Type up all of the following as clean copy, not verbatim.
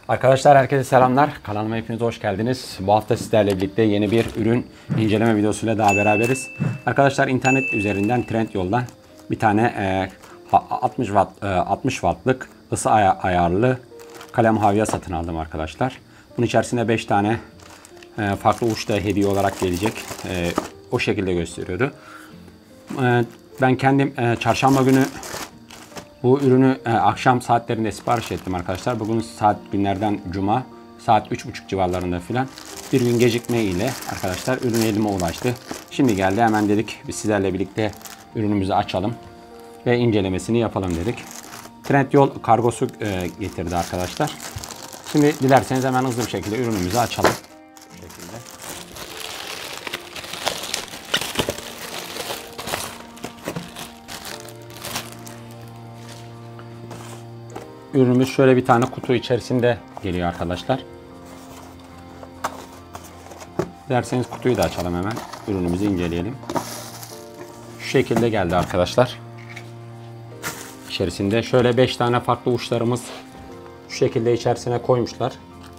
Arkadaşlar herkese selamlar. Kanalıma hepiniz hoş geldiniz. Bu hafta sizlerle birlikte yeni bir ürün inceleme videosuyla daha beraberiz. Arkadaşlar internet üzerinden Trendyol'dan bir tane 60 wattlık ısı ayarlı kalem havya satın aldım arkadaşlar. Bunun içerisinde 5 tane farklı uç da hediye olarak gelecek. O şekilde gösteriyordu. Ben kendim çarşamba günü bu ürünü akşam saatlerinde sipariş ettim arkadaşlar. Bugün günlerden cuma saat 3.30 civarlarında filan bir gün gecikme ile arkadaşlar ürün elime ulaştı. Şimdi geldi, hemen dedik biz sizlerle birlikte ürünümüzü açalım ve incelemesini yapalım dedik. Trendyol kargosu getirdi arkadaşlar. Şimdi dilerseniz hemen hızlı bir şekilde ürünümüzü açalım. Bu şekilde. Ürünümüz şöyle bir tane kutu içerisinde geliyor arkadaşlar. Dilerseniz kutuyu da açalım hemen. Ürünümüzü inceleyelim. Şu şekilde geldi arkadaşlar. İçerisinde şöyle 5 tane farklı uçlarımız şu şekilde içerisine koymuşlar.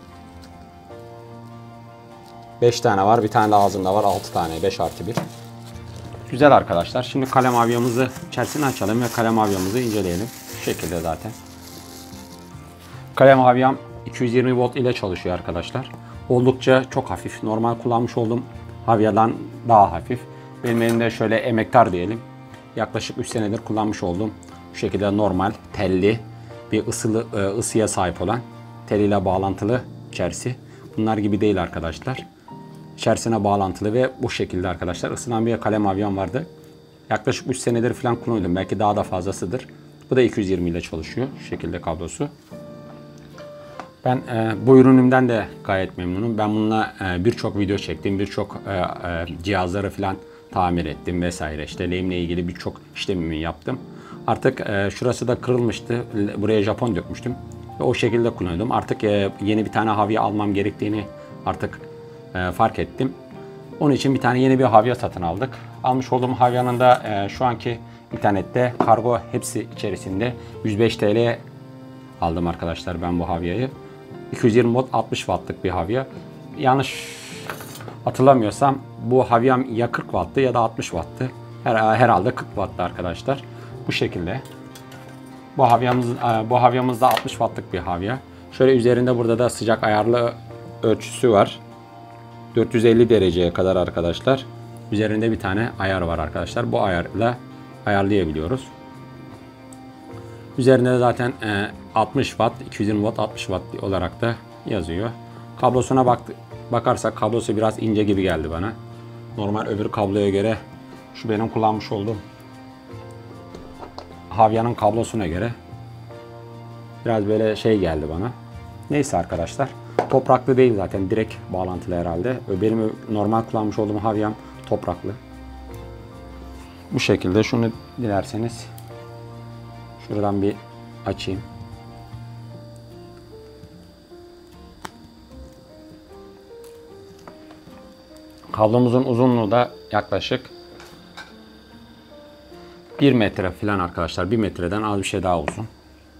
5 tane var. Bir tane de ağzında var. 6 tane. 5+1. Güzel arkadaşlar. Şimdi kalem havyamızı içerisine açalım ve kalem havyamızı inceleyelim. Şu şekilde zaten. Kalem havyam 220 volt ile çalışıyor arkadaşlar. Oldukça çok hafif. Normal kullanmış olduğum havyadan daha hafif. Benim elimde şöyle emektar diyelim. Yaklaşık 3 senedir kullanmış olduğum şu şekilde normal telli bir ısıya sahip olan teliyle bağlantılı içerisi. Bunlar gibi değil arkadaşlar. İçerisine bağlantılı ve bu şekilde arkadaşlar ısınan bir kalem havyam vardı. Yaklaşık 3 senedir falan kullanıyordum. Belki daha da fazlasıdır. Bu da 220 ile çalışıyor. Şu şekilde kablosu. Ben bu ürünümden de gayet memnunum. Ben bununla birçok video çektim. Birçok cihazları falan tamir ettim vesaire. İşte lehimle ilgili birçok işlemimi yaptım. Artık şurası da kırılmıştı. Buraya Japon dökmüştüm. Ve o şekilde kullanıyordum. Artık yeni bir tane havya almam gerektiğini artık fark ettim. Onun için bir tane yeni bir havya satın aldık. Almış olduğum havyanın da şu anki internette kargo hepsi içerisinde 105 TL aldım arkadaşlar ben bu havyayı. 220 volt 60 wattlık bir havya. Yanlış hatırlamıyorsam bu havyam ya 40 watt'tı ya da 60 watt'tı. Herhalde 40 watt'tı arkadaşlar. Bu şekilde. Bu havyamız da 60 wattlık bir havya. Şöyle üzerinde burada da sıcak ayarlı ölçüsü var. 450 dereceye kadar arkadaşlar. Üzerinde bir tane ayar var arkadaşlar. Bu ayarla ayarlayabiliyoruz. Üzerinde de zaten 60 watt, 220 watt, 60 watt olarak da yazıyor. Kablosuna bakarsak kablosu biraz ince gibi geldi bana. Normal öbür kabloya göre şu benim kullanmış olduğum havyanın kablosuna göre biraz böyle şey geldi bana. Neyse arkadaşlar. Topraklı değil zaten, direkt bağlantılı herhalde. Benim normal kullanmış olduğum havyam topraklı. Bu şekilde şunu dilerseniz şuradan bir açayım. Kablomuzun uzunluğu da yaklaşık 1 metre falan arkadaşlar. 1 metreden az bir şey daha uzun.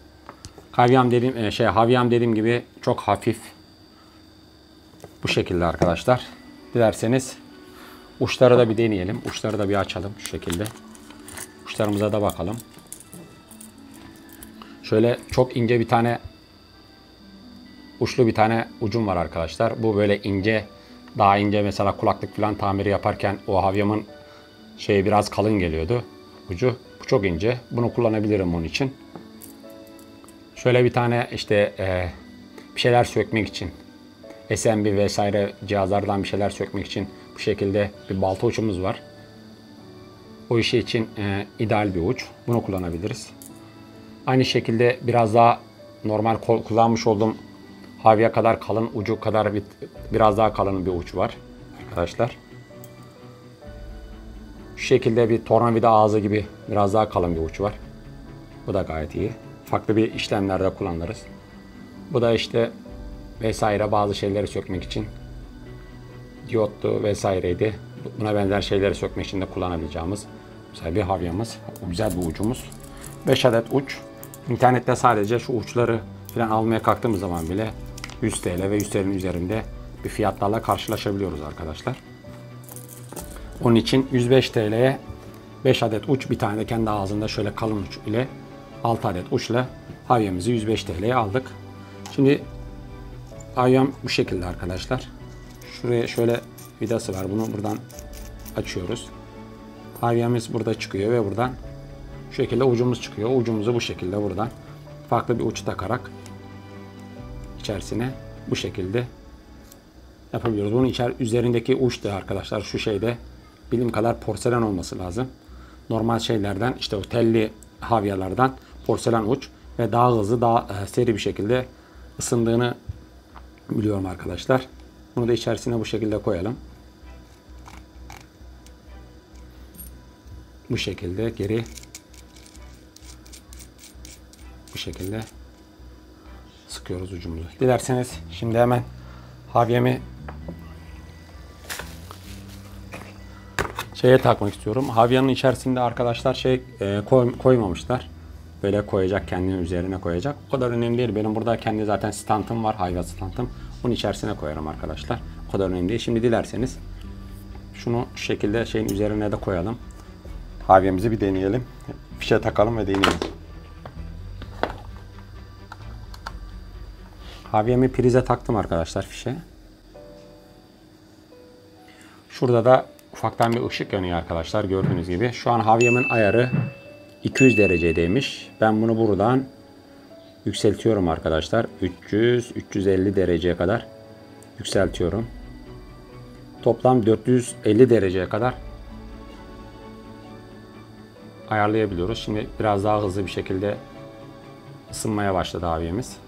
Havyam dediğim gibi çok hafif. Bu şekilde arkadaşlar. Dilerseniz uçları da bir deneyelim. Uçları da bir açalım şu şekilde. Uçlarımıza da bakalım. Şöyle çok ince bir tane uçlu bir tane ucum var arkadaşlar. Bu böyle ince, daha ince mesela kulaklık falan tamiri yaparken o havyamın biraz kalın geliyordu ucu. Bu çok ince. Bunu kullanabilirim onun için. Şöyle bir tane işte bir şeyler sökmek için, SMB vesaire cihazlardan bir şeyler sökmek için bu şekilde bir balta uçumuz var. O işi için ideal bir uç. Bunu kullanabiliriz. Aynı şekilde biraz daha normal kullanmış olduğum havya kadar kalın, ucu kadar biraz daha kalın bir uç var arkadaşlar. Şu şekilde bir tornavida ağzı gibi biraz daha kalın bir uç var. Bu da gayet iyi. Farklı bir işlemlerde kullanırız. Bu da işte vesaire bazı şeyleri sökmek için, diyottu vesaireydi. Buna benzer şeyleri sökmek için de kullanabileceğimiz güzel bir havyamız. Güzel bir ucumuz. 5 adet uç. İnternette sadece şu uçları falan almaya kalktığımız zaman bile 100 TL ve 100 TL'nin üzerinde bir fiyatlarla karşılaşabiliyoruz arkadaşlar. Onun için 105 TL'ye 5 adet uç, bir tane de kendi ağzında şöyle kalın uç ile 6 adet uçla havyemizi 105 TL'ye aldık. Şimdi havyem bu şekilde arkadaşlar. Şuraya şöyle vidası var. Bunu buradan açıyoruz. Havyemiz burada çıkıyor ve buradan şu şekilde ucumuz çıkıyor. Ucumuzu bu şekilde buradan farklı bir uç takarak içerisine bu şekilde yapabiliyoruz. Bunun üzerindeki uç da arkadaşlar şu şeyde bilim kadar porselen olması lazım. Normal şeylerden, işte o telli havyalardan porselen uç ve daha hızlı, daha seri bir şekilde ısındığını biliyorum arkadaşlar. Bunu da içerisine bu şekilde koyalım. Bu şekilde geri bu şekilde sıkıyoruz ucumuzu. Dilerseniz şimdi hemen havyemi şeye takmak istiyorum. Havyanın içerisinde arkadaşlar koymamışlar. Böyle koyacak, kendinin üzerine koyacak. O kadar önemli değil. Benim burada kendi zaten standım var. Havya standım. Onun içerisine koyarım arkadaşlar. O kadar önemli değil. Şimdi dilerseniz şunu şu şekilde şeyin üzerine de koyalım. Havyemizi bir deneyelim. Fişe takalım ve deneyelim. Havyemi prize taktım arkadaşlar, fişe. Şurada da ufaktan bir ışık yanıyor arkadaşlar, gördüğünüz gibi. Şu an havyemin ayarı 200 derecedeymiş. Ben bunu buradan yükseltiyorum arkadaşlar. 300-350 dereceye kadar yükseltiyorum. Toplam 450 dereceye kadar ayarlayabiliyoruz. Şimdi biraz daha hızlı bir şekilde ısınmaya başladı havyemiz.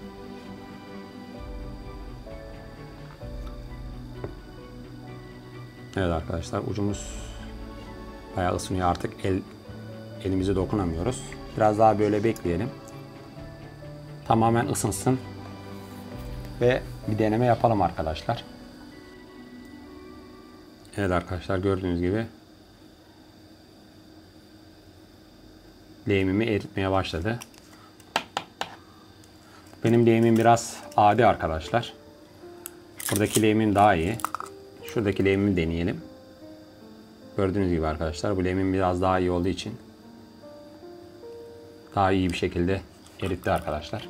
Evet arkadaşlar, ucumuz bayağı ısınıyor, artık elimize dokunamıyoruz. Biraz daha böyle bekleyelim. Tamamen ısınsın ve bir deneme yapalım arkadaşlar. Evet arkadaşlar, gördüğünüz gibi leğimimi eritmeye başladı. Benim leğimim biraz adi arkadaşlar. Buradaki leğimim daha iyi. Şuradaki leğimimi deneyelim. Gördüğünüz gibi arkadaşlar, bu leğimim biraz daha iyi olduğu için daha iyi bir şekilde eritti arkadaşlar.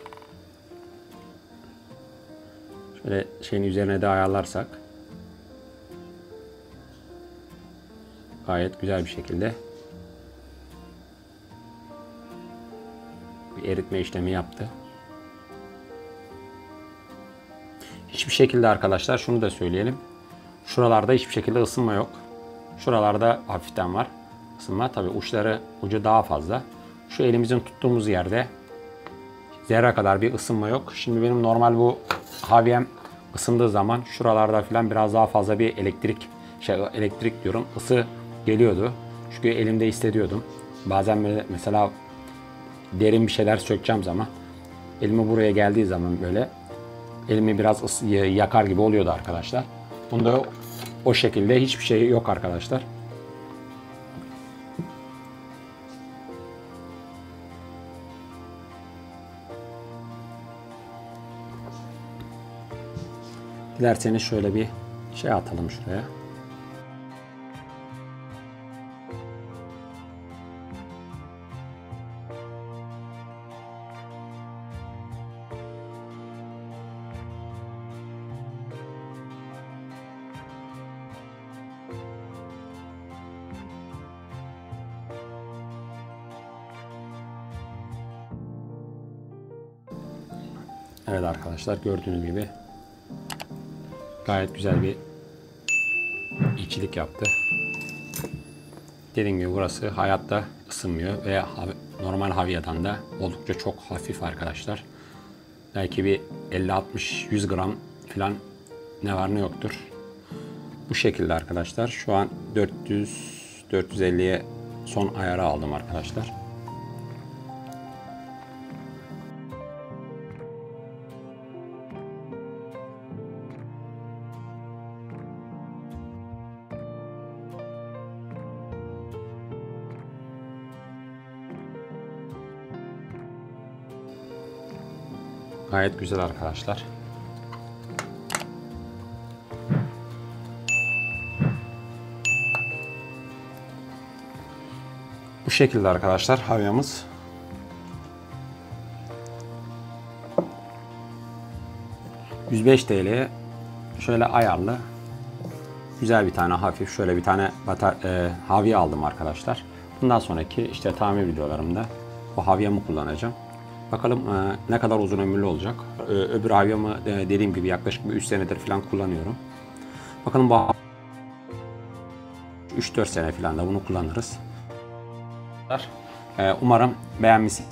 Şöyle şeyin üzerine de ayarlarsak gayet güzel bir şekilde bir eritme işlemi yaptı. Hiçbir şekilde arkadaşlar şunu da söyleyelim. Şuralarda hiçbir şekilde ısınma yok. Şuralarda hafiften var ısınma. Tabii ucu daha fazla. Şu elimizin tuttuğumuz yerde zerre kadar bir ısınma yok. Şimdi benim normal bu havyem ısındığı zaman şuralarda falan biraz daha fazla bir elektrik diyorum, ısı geliyordu. Çünkü elimde hissediyordum. Bazen böyle mesela derin bir şeyler sökeceğim zaman elimi buraya geldiği zaman böyle elimi biraz yakar gibi oluyordu arkadaşlar. Bunda o şekilde hiçbir şey yok arkadaşlar. Dilerseniz şöyle bir şey atalım şuraya. Evet arkadaşlar, gördüğünüz gibi gayet güzel bir içilik yaptı. Dediğim gibi burası hayatta ısınmıyor ve normal havyadan da oldukça çok hafif arkadaşlar. Belki bir 50-60-100 gram falan ne var ne yoktur. Bu şekilde arkadaşlar. Şu an 400-450'ye son ayarı aldım arkadaşlar. Gayet güzel arkadaşlar. Bu şekilde arkadaşlar havyamız. ...105 TL'ye şöyle ayarlı güzel bir tane hafif şöyle bir tane havya aldım arkadaşlar. Bundan sonraki işte tamir videolarımda bu havyamı kullanacağım. Bakalım ne kadar uzun ömürlü olacak. Öbür havyamı dediğim gibi yaklaşık bir 3 senedir falan kullanıyorum. Bakalım bu 3-4 sene falan da bunu kullanırız. Umarım beğenmişsiniz.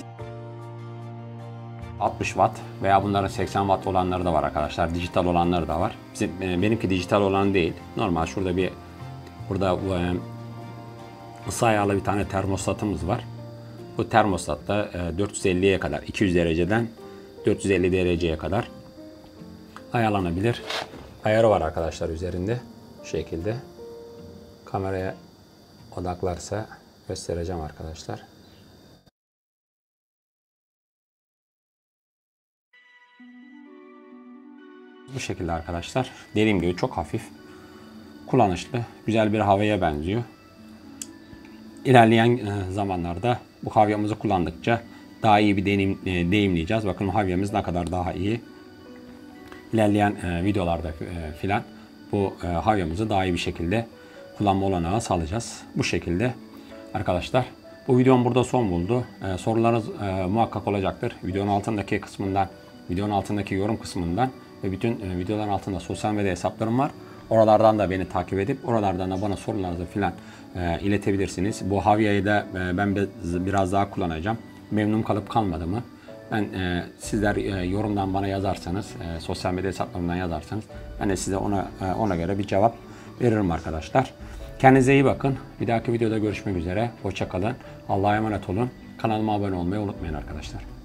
60 Watt veya bunların 80 Watt olanları da var arkadaşlar. Dijital olanları da var. Benimki dijital olan değil. Normal şurada burada ısı ayarlı bir tane termostatımız var. Bu termostatta 450'ye kadar 200 dereceden 450 dereceye kadar ayarlanabilir. Ayarı var arkadaşlar üzerinde. Şu şekilde. Kameraya odaklarsa göstereceğim arkadaşlar. Bu şekilde arkadaşlar. Dediğim gibi çok hafif, kullanışlı, güzel bir havyaya benziyor. İlerleyen zamanlarda bu havyamızı kullandıkça daha iyi bir deneyimleyeceğiz. Bakın havyamız ne kadar daha iyi. İlerleyen videolarda filan bu havyamızı daha iyi bir şekilde kullanma olanağı sağlayacağız. Bu şekilde arkadaşlar. Bu videom burada son buldu. Sorularınız muhakkak olacaktır. Videonun altındaki yorum kısmından ve bütün videoların altında sosyal medya hesaplarım var. Oralardan da beni takip edip oralardan da bana sorularınızı filan iletebilirsiniz. Bu havyayı da ben biraz daha kullanacağım. Memnun kalıp kalmadığımı sizler yorumdan bana yazarsanız, sosyal medya hesaplarımdan yazarsanız ben de size ona göre bir cevap veririm arkadaşlar. Kendinize iyi bakın. Bir dahaki videoda görüşmek üzere. Hoşça kalın. Allah'a emanet olun. Kanalıma abone olmayı unutmayın arkadaşlar.